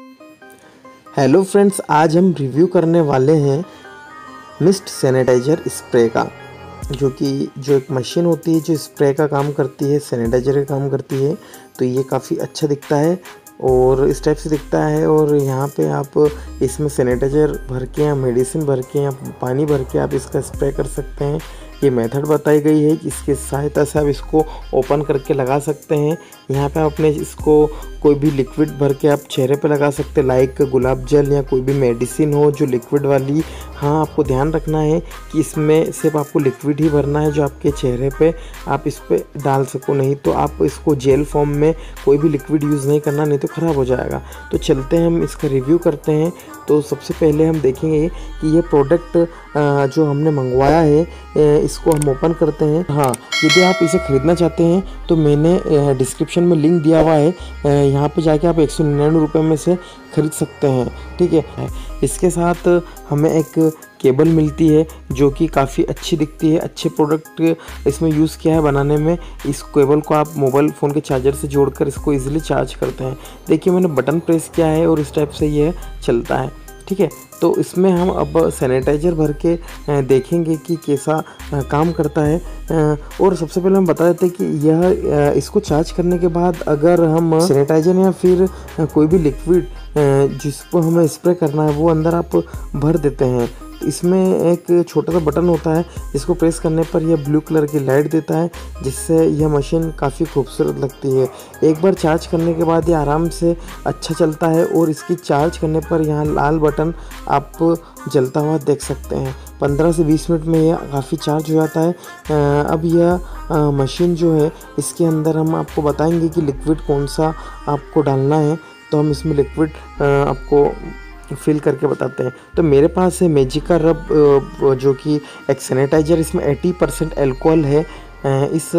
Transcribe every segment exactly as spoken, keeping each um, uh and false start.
Hello friends, आज हम review करने वाले हैं मिस्ट सैनिटाइज़र स्प्रे का, जो कि जो एक मशीन होती है जो स्प्रे का काम करती है, सैनिटाइज़र का काम करती है। तो ये काफ़ी अच्छा दिखता है और इस टाइप से दिखता है। और यहाँ पे आप इसमें सैनिटाइज़र भर के या मेडिसिन भर के या पानी भर के आप इसका स्प्रे कर सकते हैं। ये मेथड बताई गई है कि इसकी सहायता से आप इसको ओपन करके लगा सकते हैं। यहाँ पे आप अपने इसको कोई भी लिक्विड भर के आप चेहरे पे लगा सकते हैं, लाइक गुलाब जल या कोई भी मेडिसिन हो जो लिक्विड वाली। हाँ, आपको ध्यान रखना है कि इसमें सिर्फ आपको लिक्विड ही भरना है जो आपके चेहरे पे आप इस पर डाल सको, नहीं तो आप इसको जेल फॉर्म में कोई भी लिक्विड यूज़ नहीं करना, नहीं तो ख़राब हो जाएगा। तो चलते हैं हम इसका रिव्यू करते हैं। तो सबसे पहले हम देखेंगे कि ये प्रोडक्ट जो हमने मंगवाया है इसको हम ओपन करते हैं। हाँ, यदि आप इसे ख़रीदना चाहते हैं तो मैंने डिस्क्रिप्शन में लिंक दिया हुआ है, यहाँ पे जाके आप एक सौ निन्यानवे रुपये में से ख़रीद सकते हैं। ठीक है, इसके साथ हमें एक केबल मिलती है जो कि काफ़ी अच्छी दिखती है। अच्छे प्रोडक्ट इसमें यूज़ किया है बनाने में। इस केबल को आप मोबाइल फ़ोन के चार्जर से जोड़कर इसको इजीली चार्ज करते हैं। देखिए, मैंने बटन प्रेस किया है और इस टाइप से ये चलता है। ठीक है, तो इसमें हम अब सैनिटाइज़र भर के देखेंगे कि कैसा काम करता है। और सबसे पहले हम बता देते हैं कि यह इसको चार्ज करने के बाद अगर हम सैनिटाइज़र या फिर कोई भी लिक्विड जिसको हमें स्प्रे करना है वो अंदर आप भर देते हैं। इसमें एक छोटा सा बटन होता है जिसको प्रेस करने पर यह ब्लू कलर की लाइट देता है, जिससे यह मशीन काफ़ी खूबसूरत लगती है। एक बार चार्ज करने के बाद ये आराम से अच्छा चलता है और इसकी चार्ज करने पर यहाँ लाल बटन आप जलता हुआ देख सकते हैं। पंद्रह से बीस मिनट में यह काफ़ी चार्ज हो जाता है। अब यह मशीन जो है इसके अंदर हम आपको बताएंगे कि लिक्विड कौन सा आपको डालना है, तो हम इसमें लिक्विड आपको फिल करके बताते हैं। तो मेरे पास है मैजिका रब, जो कि एक सैनिटाइज़र, इसमें अस्सी परसेंट अल्कोहल है। इस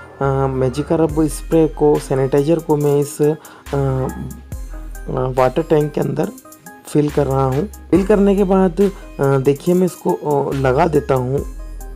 मैजिका रब स्प्रे को, सैनिटाइज़र को मैं इस वाटर टैंक के अंदर फिल कर रहा हूँ। फिल करने के बाद देखिए मैं इसको लगा देता हूँ।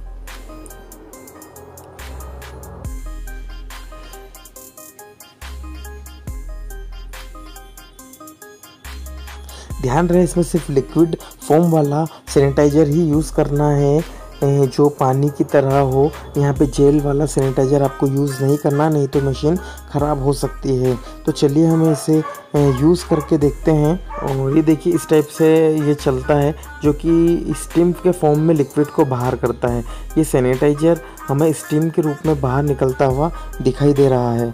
ध्यान रहे इसमें सिर्फ लिक्विड फॉर्म वाला सैनिटाइज़र ही यूज़ करना है, जो पानी की तरह हो। यहाँ पे जेल वाला सैनिटाइज़र आपको यूज़ नहीं करना, नहीं तो मशीन ख़राब हो सकती है। तो चलिए हम इसे यूज़ करके देखते हैं। और ये देखिए इस टाइप से ये चलता है, जो कि स्टीम के फॉर्म में लिक्विड को बाहर करता है। ये सैनिटाइज़र हमें स्टीम के रूप में बाहर निकलता हुआ दिखाई दे रहा है।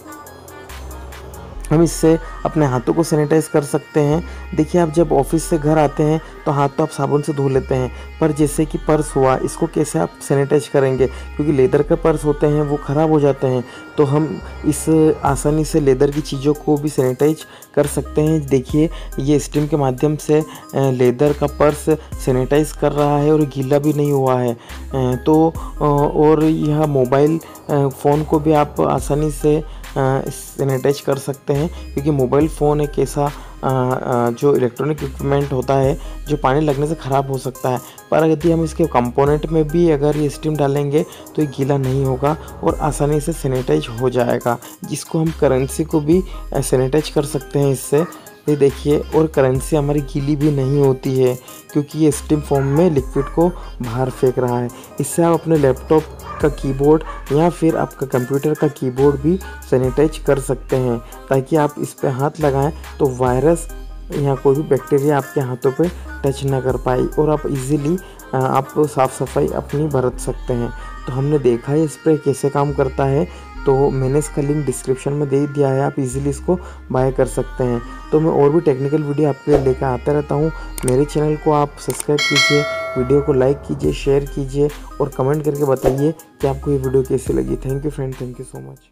हम इससे अपने हाथों को सैनिटाइज़ कर सकते हैं। देखिए, आप जब ऑफिस से घर आते हैं तो हाथ तो आप साबुन से धो लेते हैं, पर जैसे कि पर्स हुआ, इसको कैसे आप सैनिटाइज करेंगे, क्योंकि लेदर के पर्स होते हैं वो ख़राब हो जाते हैं। तो हम इस आसानी से लेदर की चीज़ों को भी सैनिटाइज कर सकते हैं। देखिए, ये स्टीम के माध्यम से लेदर का पर्स सैनिटाइज कर रहा है और गीला भी नहीं हुआ है। तो और यह मोबाइल फ़ोन को भी आप आसानी से सैनिटाइज कर सकते हैं, क्योंकि मोबाइल फ़ोन एक ऐसा जो इलेक्ट्रॉनिक इक्विपमेंट होता है जो पानी लगने से ख़राब हो सकता है। पर यदि हम इसके कंपोनेंट में भी अगर ये स्टीम डालेंगे तो ये गीला नहीं होगा और आसानी से सैनिटाइज हो जाएगा, जिसको हम करेंसी को भी सैनिटाइज कर सकते हैं इससे। ये देखिए, और करेंसी हमारी गीली भी नहीं होती है, क्योंकि ये स्टीम फॉर्म में लिक्विड को बाहर फेंक रहा है। इससे आप अपने लैपटॉप का कीबोर्ड या फिर आपका कंप्यूटर का कीबोर्ड भी सैनिटाइज कर सकते हैं, ताकि आप इस पे हाथ लगाएं तो वायरस या कोई भी बैक्टीरिया आपके हाथों पे टच ना कर पाए और आप इजीली आप साफ़ सफाई अपनी बरत सकते हैं। तो हमने देखा है स्प्रे कैसे काम करता है, तो मैंने इसका लिंक डिस्क्रिप्शन में दे दिया है, आप इजीली इसको बाय कर सकते हैं। तो मैं और भी टेक्निकल वीडियो आपके लिए लेकर आता रहता हूँ। मेरे चैनल को आप सब्सक्राइब कीजिए, वीडियो को लाइक कीजिए, शेयर कीजिए और कमेंट करके बताइए कि आपको ये वीडियो कैसी लगी। Thank you friend, thank you so much.